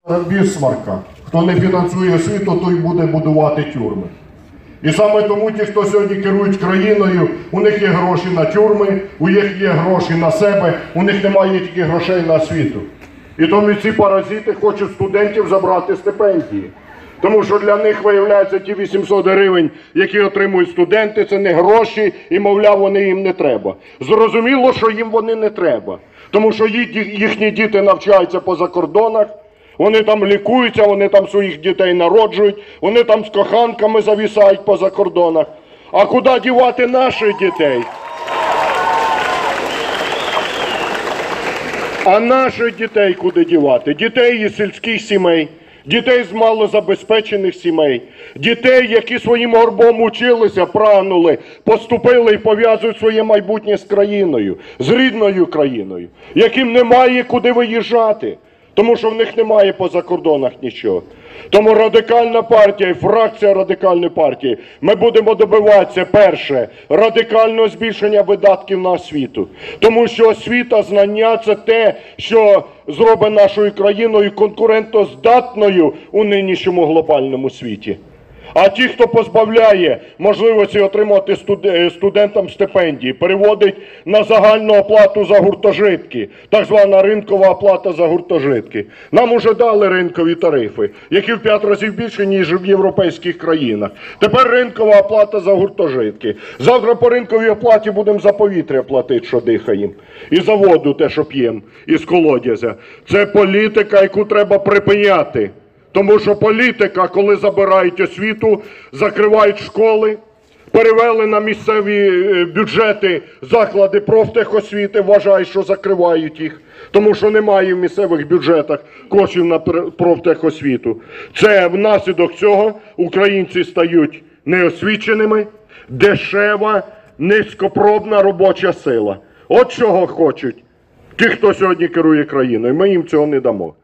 Бісмарка. Хто не фінансує освіту, той буде будувати тюрми. І саме тому ті, хто сьогодні керують країною, у них є гроші на тюрми, у них є гроші на себе, у них немає тільки грошей на освіту. І тому ці паразити хочуть студентів забрати стипендії. Тому що для них, виявляється, ті 800 гривень, які отримують студенти, це не гроші, і, мовляв, вони їм не треба. Зрозуміло, що їм вони не треба. Тому що їхні діти навчаються по закордонах, вони там лікуються, вони там своїх дітей народжують, вони там з коханками завісають по закордонах. А куди дівати наших дітей? А наших дітей куди дівати? Дітей із сільських сімей, дітей з малозабезпечених сімей, дітей, які своїм горбом училися, прагнули, поступили і пов'язують своє майбутнє з країною, з рідною країною, яким немає куди виїжджати, тому що в них немає по закордонах нічого. Тому Радикальна партія і фракція Радикальної партії, ми будемо добиватися, перше, радикального збільшення видатків на освіту. Тому що освіта, знання – це те, що зробить нашою країною конкурентоздатною у нинішньому глобальному світі. А ті, хто позбавляє можливості отримати студентам стипендії, переводить на загальну оплату за гуртожитки, так звана ринкова оплата за гуртожитки. Нам уже дали ринкові тарифи, які в 5 разів більше, ніж в європейських країнах. Тепер ринкова оплата за гуртожитки. Завтра по ринковій оплаті будемо за повітря платити, що дихаємо. І за воду те, що п'ємо, із колодязя. Це політика, яку треба припиняти. Тому що політика, коли забирають освіту, закривають школи, перевели на місцеві бюджети заклади профтехосвіти, вважають, що закривають їх, тому що немає в місцевих бюджетах коштів на профтехосвіту. Це внаслідок цього українці стають неосвіченими, дешева, низькопробна робоча сила. От чого хочуть ті, хто сьогодні керує країною. Ми їм цього не дамо.